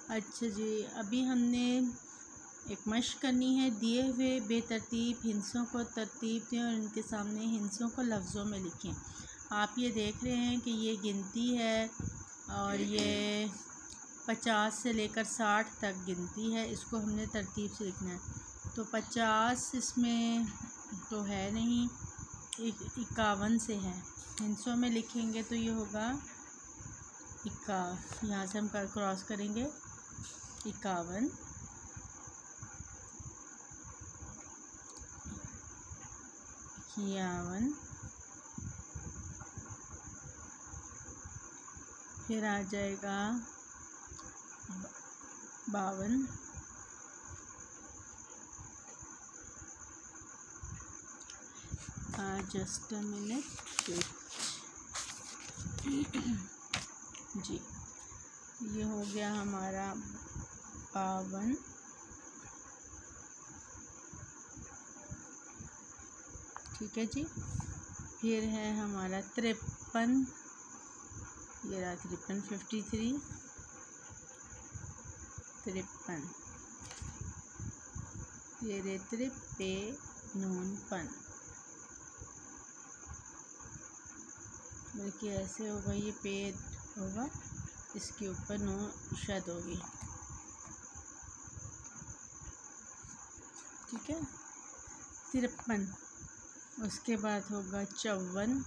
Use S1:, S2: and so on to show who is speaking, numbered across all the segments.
S1: अच्छा जी, अभी हमने एक मश्क करनी है। दिए हुए बेतरतीब हिंसों को तरतीब दें और इनके सामने हिंसों को लफ्ज़ों में लिखें। आप ये देख रहे हैं कि ये गिनती है और ये 50 से लेकर 60 तक गिनती है। इसको हमने तरतीब से लिखना है। तो 50 इसमें तो है नहीं, 51 से है। हिंसों में लिखेंगे तो ये होगा यहाँ से हम क्रॉस करेंगे 51, 51, फिर आ जाएगा 52, जस्ट अ मिनट जी, ये हो गया हमारा 52, ठीक है जी। फिर है हमारा 53, ये रहा 53, 53, 53, तेरे त्रिपे नून पन, बल्कि ऐसे होगा, ये पे होगा, इसके ऊपर नून शद होगी, ठीक है। 53, उसके बाद होगा 54,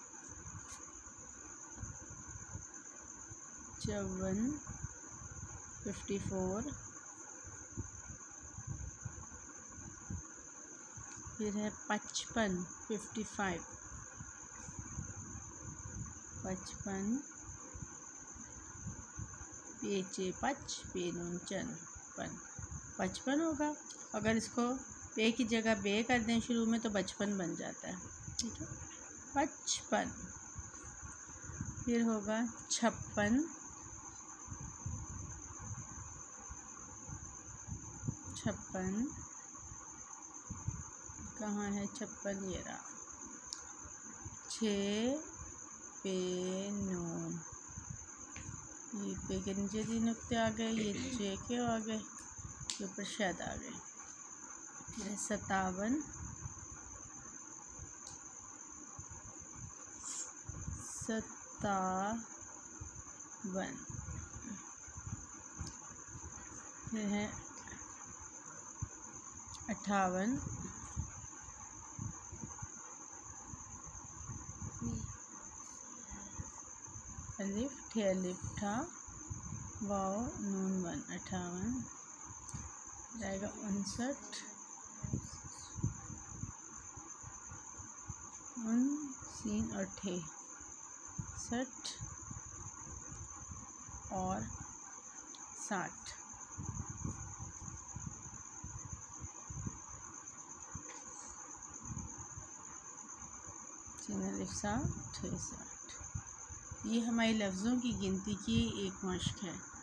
S1: 54, फिर है 55, 55, 55, पेचे पच पे नून चन पन, 55 होगा। अगर इसको पे की जगह बे कर दें शुरू में तो 55 बन जाता है, ठीक है। 55, फिर होगा 56, 56, कहाँ है 56, ये रहा, 6 पे नून, ये पे के नीचे 3 नुक्ते आ गए, ये 6 के आ गए, ये ऊपर शद आ गए। फिर 57, 57, फिर है 58, अलिफ ठे अलिफ ठा वाव नून वन, 58, जाएगा 59, सीन और ठे 60 और 60, सीन अलिफ सा ठे 60। ये हमारी लफ्ज़ों की गिनती की एक मश्क है।